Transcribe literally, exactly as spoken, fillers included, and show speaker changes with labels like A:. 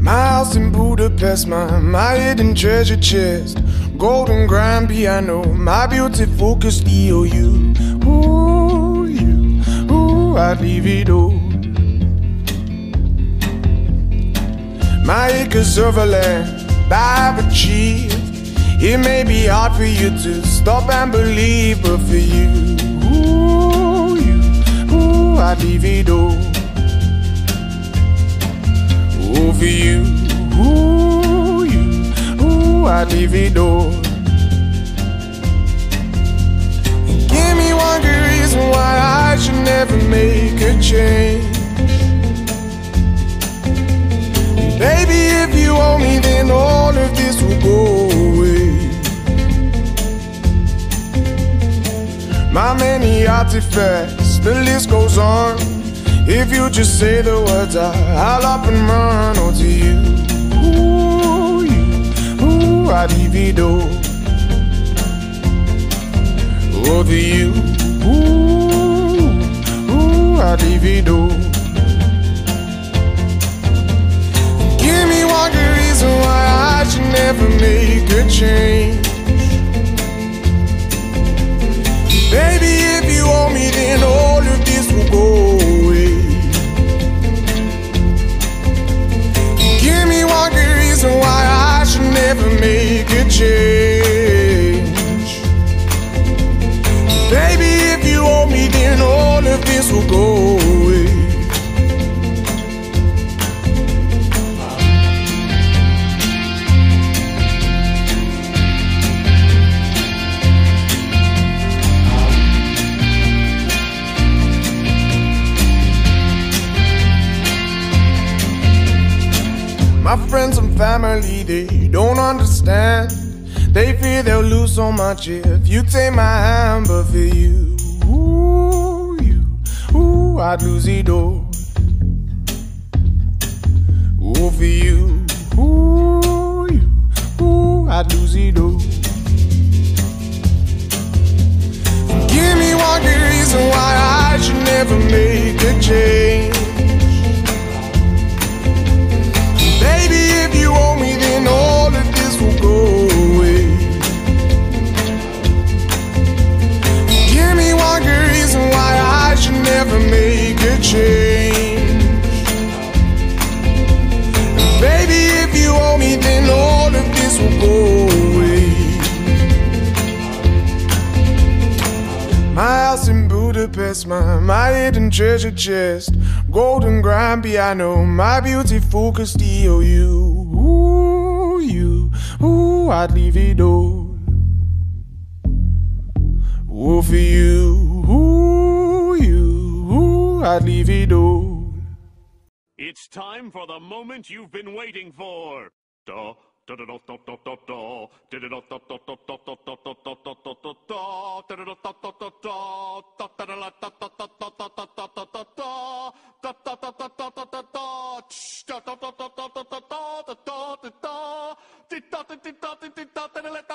A: My house in Budapest, my, my hidden treasure chest, golden grand piano, my beauty focused E O U. Ooh, you, ooh, I'd leave it all. My acres of land I've achieved. It may be hard for you to stop and believe, but for you, ooh, you, ooh, I'd leave it all. Ooh, for you, ooh, you, ooh, I'd leave it all. Give me one good reason why I should never make a change. Baby, if you owe me, then all of this will go away. My many artifacts, the list goes on. If you just say the words, I, I'll up and run. Oh, to you, ooh, you, ooh, I'd leave it all. Oh, to you, ooh, ooh, I'd leave it all. Give me one good reason why I should never make a change. Baby, if you owe me, then all of this will go away. Give me one good reason why I should never make a change. Baby, if you owe me, then all of this will go away. My friends and family, they don't understand. They fear they'll lose so much if you take my hand. But for you, ooh, you, ooh, I'd lose it all. Ooh, for you, ooh, you, ooh, I'd lose it all. Give me one good reason why I should never make a change. Baby, if you owe me, then all of this will go away. Give me one good reason why I should never make a change. Baby, if you owe me, then all of this will go away. My house in Budapest, my, my hidden treasure chest, golden grand piano, my beauty focused E O U. Ooh, you, ooh, I'd leave it all. Ooh, for you, ooh, you, ooh, I'd leave it all.
B: It's time for the moment you've been waiting for. Da. Da da da da da da da. Da da da da da da da da da da da da da da da. Da da da da da da da. Da da da da da da da da da da da da da. Da da da da da da da da. Da da da da da da da da da da da. Da da da da da da da da da.